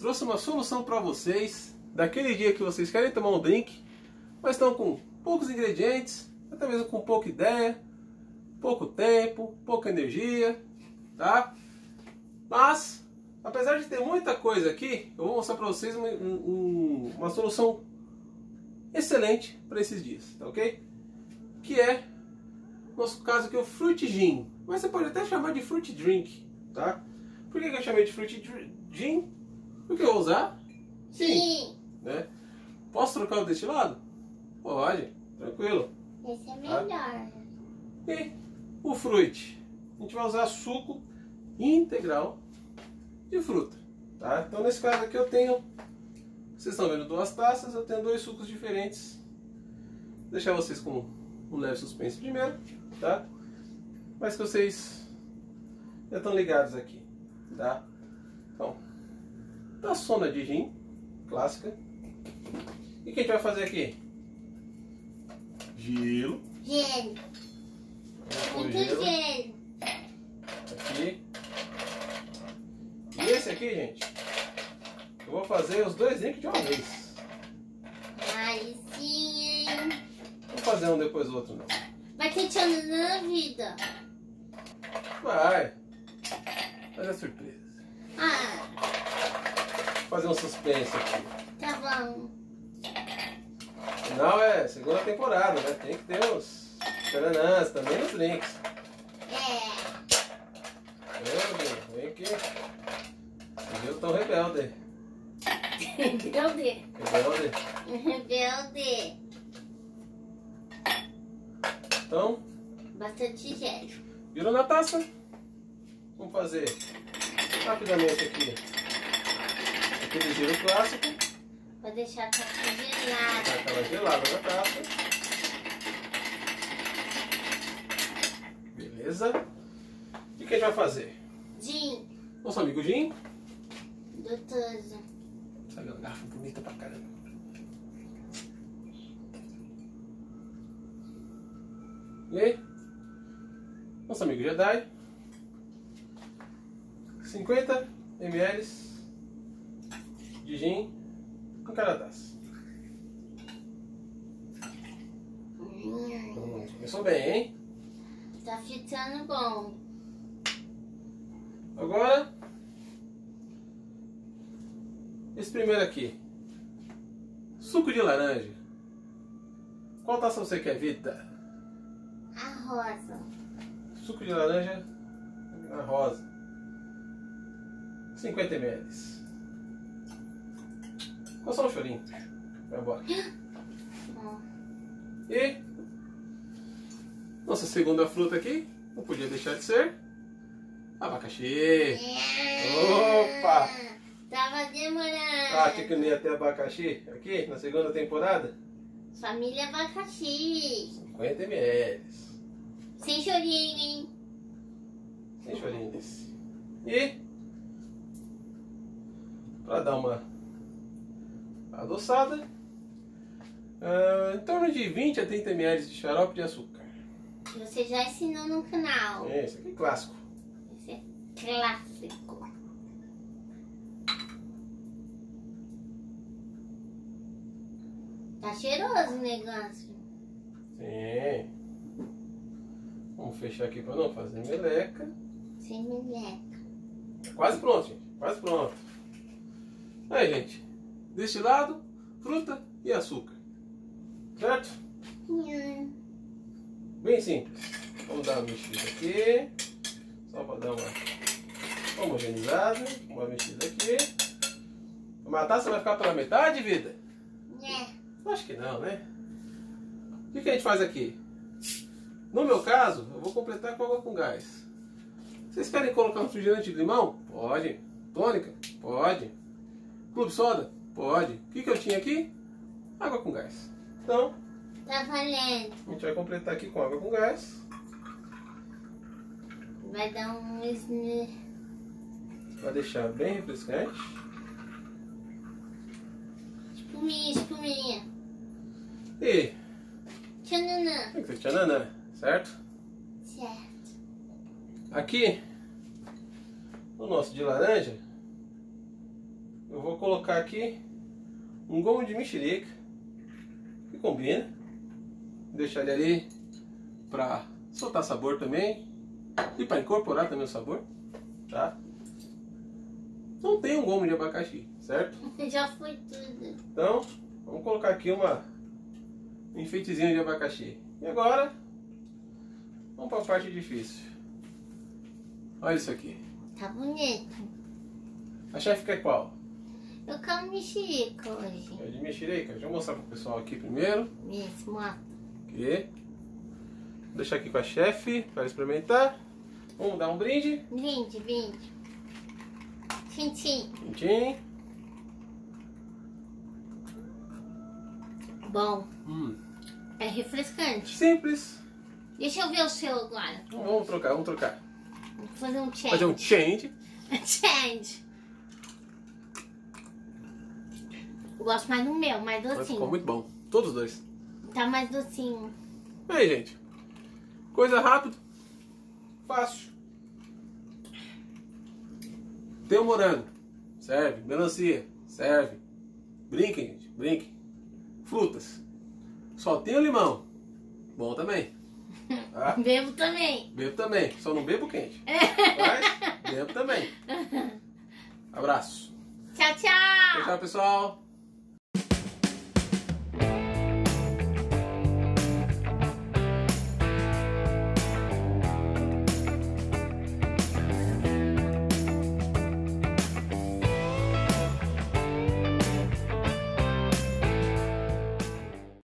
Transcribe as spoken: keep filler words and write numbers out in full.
trouxe uma solução para vocês, daquele dia que vocês querem tomar um drink, mas estão com poucos ingredientes, até mesmo com pouca ideia, pouco tempo, pouca energia, tá? Mas, apesar de ter muita coisa aqui, eu vou mostrar para vocês uma, um, uma solução excelente para esses dias, tá ok? Que é, no nosso caso aqui, o Fruit Gin, mas você pode até chamar de Fruit Drink, tá? Por que eu chamei de Fruit Gin? Porque eu vou usar? Sim. Sim. Né? Posso trocar o destilado? Pode, tranquilo. Esse é melhor. Tá? E o fruit? A gente vai usar suco integral de fruta, tá? Então nesse caso aqui eu tenho, vocês estão vendo duas taças, eu tenho dois sucos diferentes. Vou deixar vocês com um leve suspense primeiro, tá? Mas que vocês já estão ligados aqui, tá? Então, taçona de gin, clássica. E o que a gente vai fazer aqui? Gelo. Gelo. Muito gelo. gelo. Aqui. E esse aqui, gente, eu vou fazer os dois drinks de uma vez. Aí sim, hein? Não vou fazer um depois do outro, não. Vai ter tchananã na vida. Vai. Mas é surpresa. Ah. Vou fazer um suspense aqui. Tá bom. Afinal é segunda temporada, né? Tem que ter os tchananãs também nos drinks. É. Meu Deus, vem aqui. Vocês viram tão rebelde. Rebelde. Rebelde. Rebelde. Então, bastante gelo. virou na taça. Vamos fazer rapidamente aqui aquele gelo clássico. Vou deixar a taça gelada. Aquela gelada na taça. Beleza. E o que a gente vai fazer? Gin. Nosso amigo Gin. Doutoso. Sabe, uma garrafa bonita pra caramba. E aí? Nosso amigo Jedi. cinquenta mililitros de gin com cada taça. Hum. Hum, começou bem, hein? Tá ficando bom. Agora, esse primeiro aqui. Suco de laranja. Qual taça você quer, Vita? A rosa. Suco de laranja na rosa. cinquenta mililitros. Ficou só um chorinho. Vai embora. E nossa segunda fruta aqui, não podia deixar de ser abacaxi. Opa! Tava demorando. Ah, achei que não ia ter abacaxi aqui na segunda temporada? Família abacaxi. cinquenta mililitros. Sem chorinho, hein? Sem chorinho desse. E para dar uma adoçada, uh, em torno de vinte a trinta mililitros de xarope de açúcar. Você já ensinou no canal. É, esse aqui é clássico. Esse é clássico. Tá cheiroso o negócio. Sim. Vamos fechar aqui para não fazer meleca. Sem meleca. Quase pronto, gente. Quase pronto. Aí, gente. Destilado, fruta e açúcar. Certo? Hum. Bem simples. Vamos dar uma mexida aqui. Só para dar uma homogeneizada. Uma mexida aqui. A taça vai ficar pela metade, vida? É. Acho que não, né? O que, que a gente faz aqui? No meu caso, eu vou completar com água com gás. Vocês querem colocar um refrigerante de limão? Pode. Tônica? Pode. Clube soda? Pode. O que, que eu tinha aqui? Água com gás. Então, tá valendo. A gente vai completar aqui com água com gás. Vai dar um... Vai deixar bem refrescante. Espuminha, espuminha. E Tchananã. tem que ser tchananã, certo? Certo. Aqui, no nosso de laranja, eu vou colocar aqui um gomo de mexerica, que combina. Deixar ele ali para soltar sabor também e para incorporar também o sabor, tá? Não tem um gomo de abacaxi, certo? Já foi tudo. Então, vamos colocar aqui uma, um enfeitezinho de abacaxi. E agora, vamos para a parte difícil. Olha isso aqui. Tá bonito. A chefe quer qual? Eu quero mexerica hoje. É de mexerica? Deixa eu mostrar para o pessoal aqui primeiro. Isso, mata. Aqui. Vou deixar aqui com a chefe para experimentar. Vamos dar um brinde. Brinde, brinde. Tchim, tchim. Tchim, tchim. Bom. Hum. É refrescante. Simples. Deixa eu ver o seu agora. Então, vamos trocar, vamos trocar. Vou fazer um change. Fazer um change. Change. Eu gosto mais do meu, mais Mas ficou docinho. muito bom. Todos os dois. Tá mais docinho. E aí, gente. Coisa rápida. Fácil. Tem o morango. Serve. Melancia. Serve. Brinquem, gente. Brinquem. Frutas. Só tem o limão. Bom também. Tá? Bebo também. Bebo também. Só não bebo quente. Mas bebo também. Abraço. Tchau, tchau. Tchau, tchau, pessoal.